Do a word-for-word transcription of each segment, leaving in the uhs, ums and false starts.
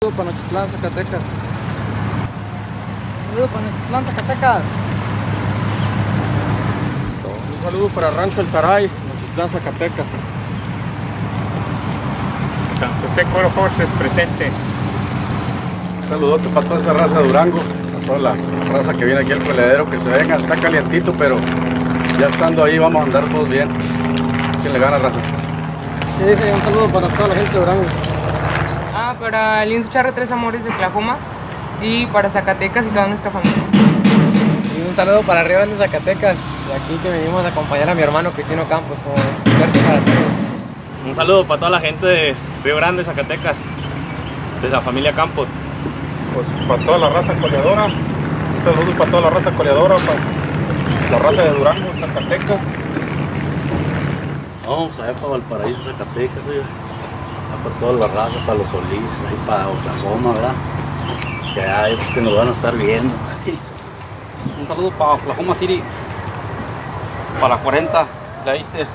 Saludos para Nochitlán, Zacatecas. Saludos para Nochitlán, Zacatecas. Un saludo para Rancho El Taray, Nochitlán, Zacatecas. San José Coro Horses presente. Un saludote para toda esa raza de Durango, para toda la raza que viene aquí al coledero, que se venga, está calientito, pero ya estando ahí vamos a andar todos bien. ¿Quién le gana, raza? Sí, sí, un saludo para toda la gente de Durango. Ah, para el Insu Charro Tres Amores de Oklahoma y para Zacatecas y toda nuestra familia. Y un saludo para Río Grande, Zacatecas. Y aquí que venimos a acompañar a mi hermano Cristino Campos, como suerte para todos. Un saludo para toda la gente de Río Grande, Zacatecas, de la familia Campos. Pues para toda la raza coleadora, un saludo para toda la raza coleadora, para la raza de Durango, Zacatecas. Vamos allá para Valparaíso, Zacatecas, oye. Para toda la raza, para los Solís, ahí para Oklahoma, ¿verdad? Que hay que nos van a estar viendo. Un saludo para Oklahoma City, para la cuarenta, ¿la viste?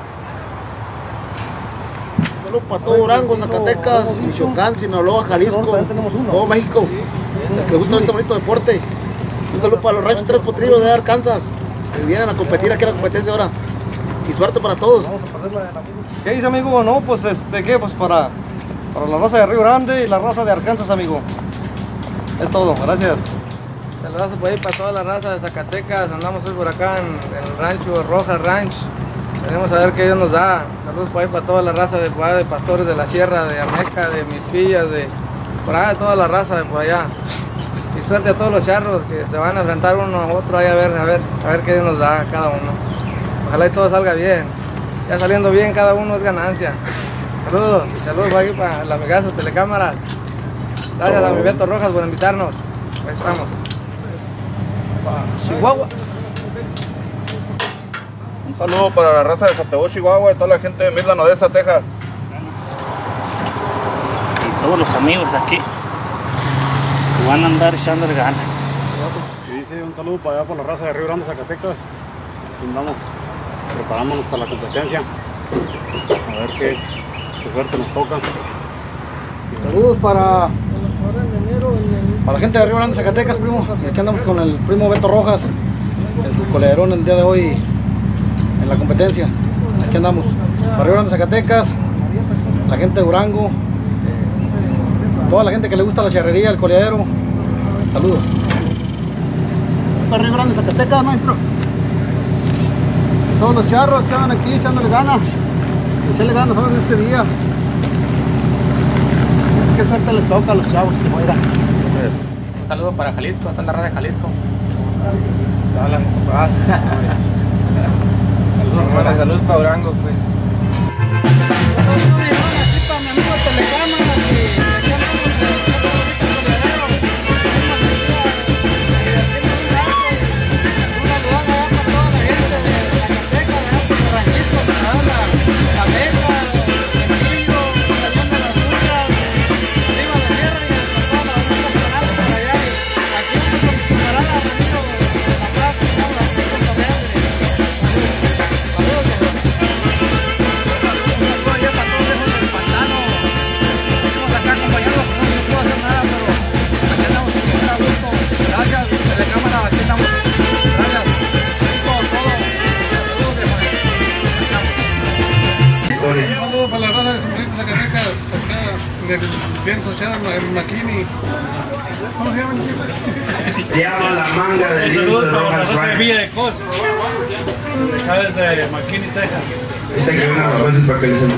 Saludos para todo Durango, Zacatecas, Michoacán, Sinaloa, Jalisco, todo México. Les que gusta este bonito deporte. Un saludo para los ranchos Tres Potrillos de Arkansas, que vienen a competir aquí a la competencia ahora. Y suerte para todos. ¿Qué dice, amigo? No, pues este, ¿qué? Pues para, para la raza de Río Grande y la raza de Arkansas, amigo. Es todo, gracias. Saludos por ahí para toda la raza de Zacatecas. Andamos hoy por acá en, en el rancho Rojas Ranch. Venimos a ver qué Dios nos da. Saludos por ahí para toda la raza de, por allá, de Pastores de la Sierra, de Ameca, de Mispillas, de por allá, de toda la raza de por allá. Y suerte a todos los charros que se van a enfrentar uno a otro ahí a ver, a ver, a ver qué Dios nos da a cada uno. Ojalá y todo salga bien. Ya saliendo bien, cada uno es ganancia. Saludos, saludos por aquí para el amigazo Telecámaras. Gracias a mi Beto Rojas por invitarnos. Ahí estamos. Chihuahua. Un saludo para la raza de Satebú, Chihuahua y toda la gente de Midland, Odessa, Texas. Y todos los amigos aquí que van a andar echándole ganas. Y dice un saludo para allá por la raza de Río Grande, Zacatecas. Andamos, preparándonos para la competencia. A ver qué, qué suerte nos toca. Saludos para, para la gente de Río Grande, Zacatecas, primo. Y aquí andamos con el primo Beto Rojas, en su colerón el día de hoy en la competencia. Aquí andamos. Para Río Grande, Zacatecas, la gente de Durango, toda la gente que le gusta la charrería, el coleadero. Saludos. Para Río Grande, Zacatecas, maestro. Todos los charros que andan aquí echándole ganas. Echarle ganas en este día. Qué suerte les toca a los chavos que mueran. Un saludo para Jalisco, toda la raza de Jalisco. Saludos, buenas saludos para Durango, pues. Aquí para mi amigo Telecámaras y un saludo para la raza de Sombreritos, Zacatecas, acá del Pienso Charla, en McKinney. ¿Cómo se llama? Llama la manga de Saludos para la raza de Villa de Cos, de Chávez de McKinney, Texas. Este que viene a la para que les